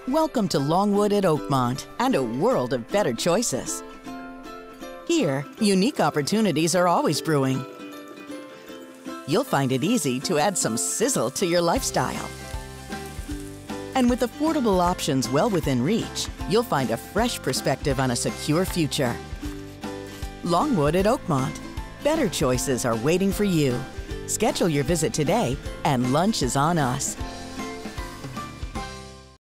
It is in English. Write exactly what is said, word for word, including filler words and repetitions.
Welcome to Longwood at Oakmont and a world of better choices. Here, unique opportunities are always brewing. You'll find it easy to add some sizzle to your lifestyle. And with affordable options well within reach, you'll find a fresh perspective on a secure future. Longwood at Oakmont. Better choices are waiting for you. Schedule your visit today, and lunch is on us.